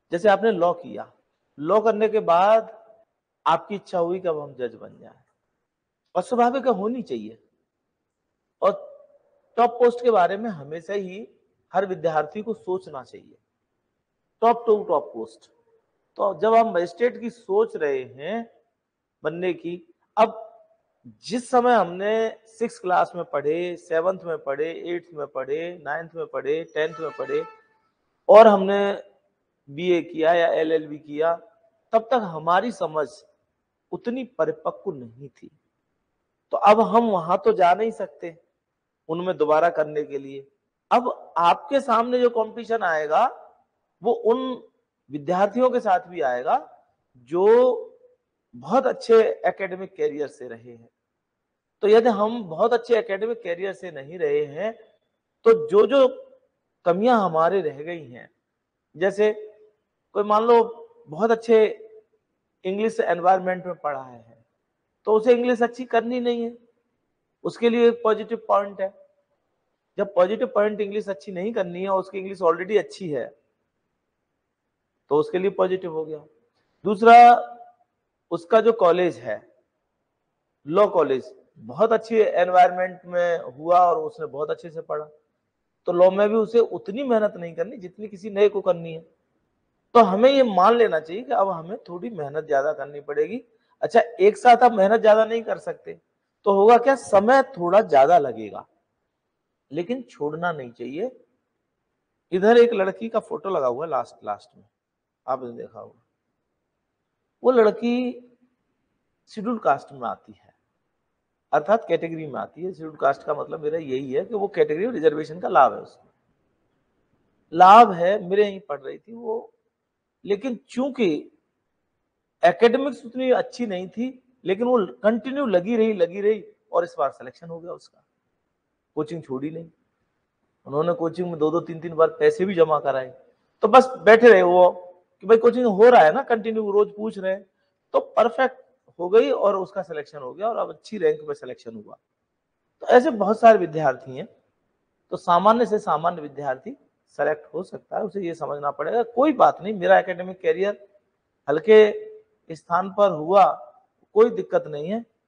जैसे आपने लॉ किया, लॉ करने के बाद आपकी इच्छा हुई कि अब हम जज बन जाए, और स्वाभाविक है होनी चाहिए। और टॉप पोस्ट के बारे में हमेशा ही हर विद्यार्थी को सोचना चाहिए, टॉप टू टॉप पोस्ट। तो जब हम मजिस्ट्रेट की सोच रहे हैं बनने की, अब जिस समय हमने 6 क्लास में पढ़े, 7th में पढ़े, 8th में पढ़े, 9th में पढ़े, 10th में पढ़े, और हमने बीए किया या एलएलबी किया, तब तक हमारी समझ उतनी परिपक्व नहीं थी। तो अब हम वहां तो जा नहीं सकते उनमें दोबारा करने के लिए। अब आपके सामने जो कंपटीशन आएगा वो उन विद्यार्थियों के साथ भी आएगा जो बहुत अच्छे एकेडमिक कैरियर से रहे हैं। तो यदि हम बहुत अच्छे एकेडमिक कैरियर से नहीं रहे हैं, तो जो जो कमियां हमारे रह गई हैं, जैसे कोई मान लो बहुत अच्छे इंग्लिश एनवायरनमेंट में पढ़ा है, तो उसे इंग्लिश अच्छी करनी नहीं है, उसके लिए एक पॉजिटिव पॉइंट है। जब पॉजिटिव पॉइंट इंग्लिश अच्छी नहीं करनी है और उसकी इंग्लिश ऑलरेडी अच्छी है, तो उसके लिए पॉजिटिव हो गया। दूसरा, उसका जो कॉलेज है, लॉ कॉलेज, बहुत अच्छी एनवायरनमेंट में हुआ और उसने बहुत अच्छे से पढ़ा, तो लॉ में भी उसे उतनी मेहनत नहीं करनी जितनी किसी नए को करनी है। तो हमें ये मान लेना चाहिए कि अब हमें थोड़ी मेहनत ज्यादा करनी पड़ेगी। अच्छा, एक साथ आप मेहनत ज्यादा नहीं कर सकते, तो होगा क्या, समय थोड़ा ज्यादा लगेगा, लेकिन छोड़ना नहीं चाहिए। इधर एक लड़की का फोटो लगा हुआ है लास्ट लास्ट में, आपने देखा होगा। वो लड़की शेड्यूल कास्ट में आती है, अर्थात कैटेगरी में आती है। शेड्यूल कास्ट का मतलब मेरा यही है कि वो कैटेगरी रिजर्वेशन का लाभ है, उसको लाभ है। मेरे यहीं पढ़ रही थी वो, लेकिन चूंकि एकेडमिक्स उतनी अच्छी नहीं थी, लेकिन वो कंटिन्यू लगी रही और इस बार सिलेक्शन हो गया उसका। कोचिंग छोड़ी नहीं, उन्होंने कोचिंग में 2-2 3-3 बार पैसे भी जमा कराए। तो बस बैठे रहे वो कि भाई कोचिंग हो रहा है ना, कंटिन्यू रोज पूछ रहे हैं, तो परफेक्ट हो गई और उसका सिलेक्शन हो गया और अब अच्छी रैंक पे सिलेक्शन हुआ। तो ऐसे बहुत सारे विद्यार्थी हैं। तो सामान्य से सामान्य विद्यार्थी सेलेक्ट हो सकता है, उसे ये समझना पड़ेगा कोई बात नहीं, मेरा एकेडमिक कैरियर हल्के स्थान पर हुआ, कोई दिक्कत नहीं है।